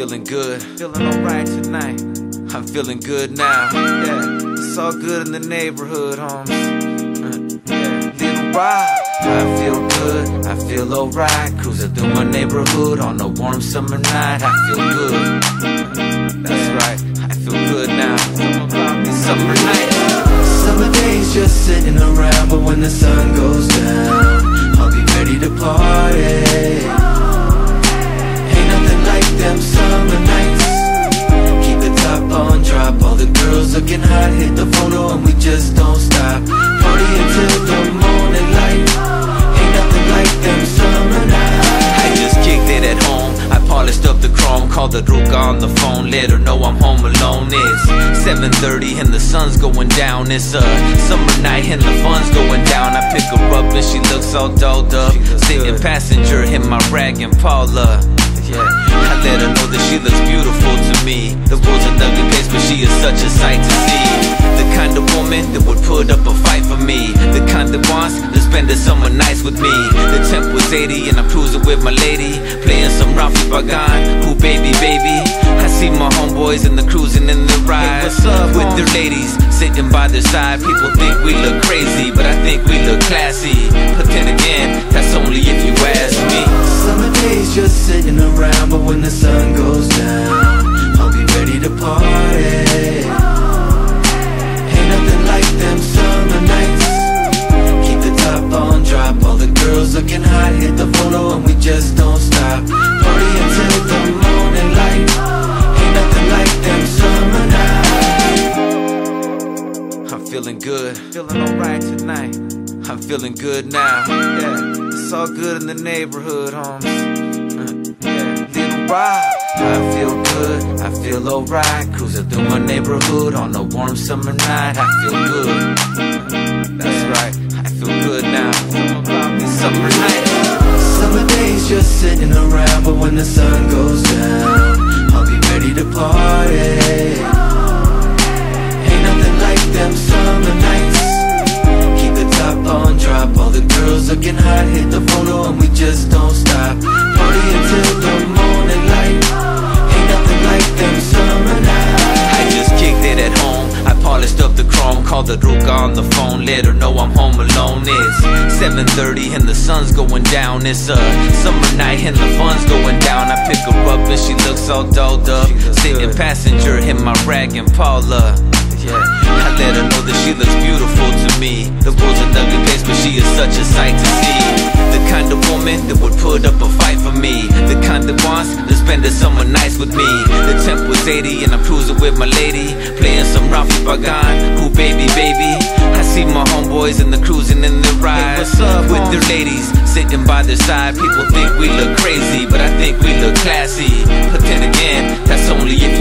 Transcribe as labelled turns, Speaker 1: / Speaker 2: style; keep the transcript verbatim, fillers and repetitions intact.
Speaker 1: feeling good, feeling alright tonight. I'm feeling good now, yeah. It's all good in the neighborhood, homes. Uh, yeah. Little Rob, I feel good, I feel alright. Cruising through my neighborhood on a warm summer night. I feel good, uh, that's right, I feel good now. Summer night,
Speaker 2: summer days just sitting around, but when the sun goes down, I'll be ready to party. Ain't nothing like them summer nights. Keep the top on drop, all the girls looking hot, hit the photo and we just don't stop. Party until the morning light. Ain't nothing like them summer nights.
Speaker 1: I just kicked it at home, I polished up the chrome, called the Ruka on the phone, let her know I'm home alone. It's seven thirty and the sun's going down. It's a summer night and the fun's going down. I pick her up and she looks all dolled up, sitting passenger in my rag and Paula. Yeah, I let her know that she looks beautiful to me. The world's an ugly place, but she is such a sight to see. The kind of woman that would put up a fight for me, the kind that wants to spend the summer nights with me. The temp was eighty and I'm cruising with my lady, playing some Rafi Pagan, who baby baby. I see my homeboys and the cruising in the ride, hey, with their ladies sitting by their side. People think we look crazy, but I think we look classy. But then again, that's only if you ask me.
Speaker 2: Summer days just sitting around, but when the sun goes down, I'll be ready to party. Ain't nothing like them summer nights. Keep the top on drop, all the girls looking hot, hit the photo and we just don't stop. Party until the morning light. Ain't nothing like them summer nights.
Speaker 1: I'm feeling good, feeling alright tonight. I'm feeling good now, yeah. It's all good in the neighborhood, homes. Uh, yeah. Little Rob, I feel good, I feel alright. Cruising through my neighborhood on a warm summer night. I feel good, uh, that's right, I feel good now. Summer night,
Speaker 2: summer days just sitting around, but when the sun goes down, I'll be ready to party. Ain't nothing like them summer nights. Keep the top on drop, all the girls looking hot, hit the photo and we just don't stop. Party until the morning light. Ain't nothing like them summer nights.
Speaker 1: I just kicked it at home, I polished up the chrome, called the Ruka on the phone, let her know I'm home alone. It's seven thirty and the sun's going down. It's a summer night and the fun's going down. I pick her up and she looks all dolled up, sitting passenger in my rag and Paula. Yeah, I let her know that she looks beautiful to me. The world's an ugly place, but she is such a sight to see. The kind of woman that would put up a fight for me, the kind that wants to spend the summer nights with me. The temp was eighty and I'm cruising with my lady, playing some Rafi Pagan, who baby baby. I see my homeboys and the cruising in the ride, hey, with their ladies sitting by their side. People think we look crazy, but I think we look classy. But then again, that's only if